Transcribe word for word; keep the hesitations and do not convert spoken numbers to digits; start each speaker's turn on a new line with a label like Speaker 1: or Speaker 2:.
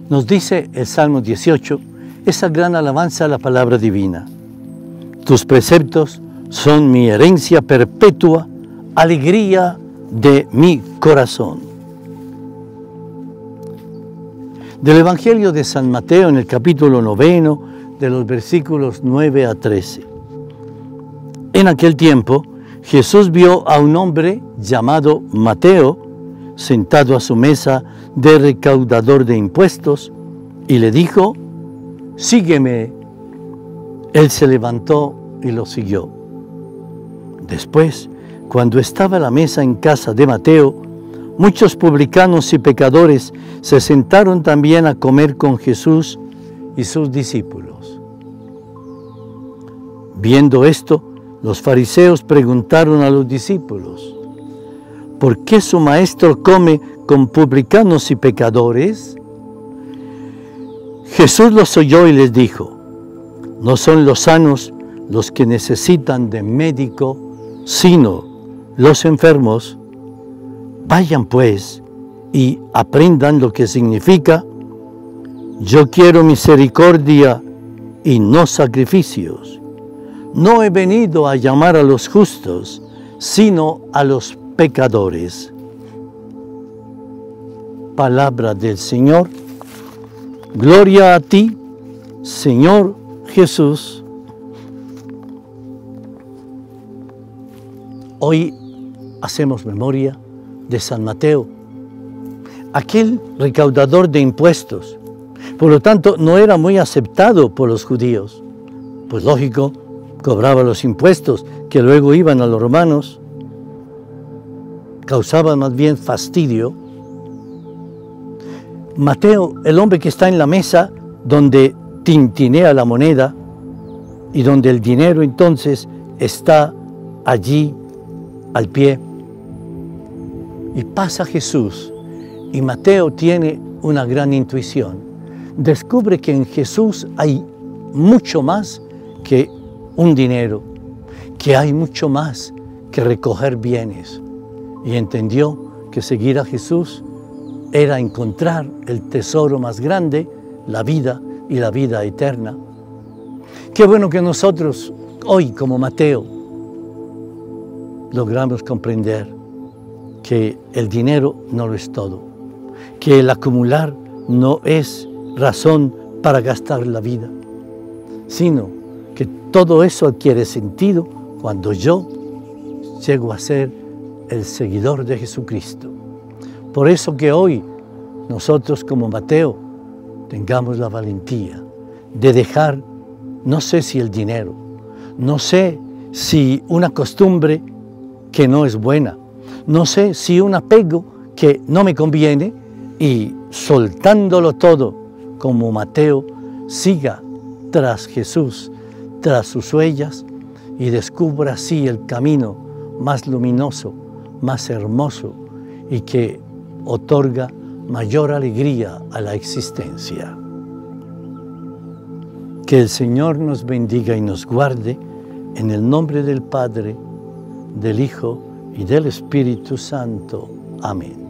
Speaker 1: Nos dice el Salmo dieciocho, esa gran alabanza a la palabra divina. Tus preceptos son mi herencia perpetua, alegría de mi corazón. Del Evangelio de San Mateo en el capítulo noveno, de los versículos nueve a trece. En aquel tiempo, Jesús vio a un hombre llamado Mateo, sentado a su mesa de recaudador de impuestos, y le dijo, sígueme. Él se levantó y lo siguió. Después, cuando estaba a la mesa en casa de Mateo, muchos publicanos y pecadores se sentaron también a comer con Jesús y sus discípulos. Viendo esto, los fariseos preguntaron a los discípulos, ¿por qué su maestro come con publicanos y pecadores? Jesús los oyó y les dijo, no son los sanos los que necesitan de médico, sino los enfermos. Vayan pues y aprendan lo que significa, yo quiero misericordia y no sacrificios. No he venido a llamar a los justos, sino a los pecadores. Palabra del Señor. Gloria a ti, Señor Jesús. Hoy hacemos memoria de San Mateo, aquel recaudador de impuestos. Por lo tanto, no era muy aceptado por los judíos. Pues lógico, cobraba los impuestos que luego iban a los romanos, causaban más bien fastidio. Mateo, el hombre que está en la mesa donde tintinea la moneda y donde el dinero entonces está allí al pie. Y pasa Jesús y Mateo tiene una gran intuición. Descubre que en Jesús hay mucho más que un dinero, que hay mucho más que recoger bienes. Y entendió que seguir a Jesús era encontrar el tesoro más grande, la vida y la vida eterna. Qué bueno que nosotros hoy, como Mateo, logramos comprender que el dinero no lo es todo, que el acumular no es razón para gastar la vida, sino que todo eso adquiere sentido cuando yo llego a ser el seguidor de Jesucristo. Por eso que hoy nosotros como Mateo tengamos la valentía de dejar, no sé si el dinero, no sé si una costumbre que no es buena, no sé si un apego que no me conviene, y soltándolo todo como Mateo, siga tras Jesús, tras sus huellas, y descubra así el camino más luminoso, más hermoso y que otorga mayor alegría a la existencia. Que el Señor nos bendiga y nos guarde en el nombre del Padre, del Hijo y del Espíritu Santo. Amén.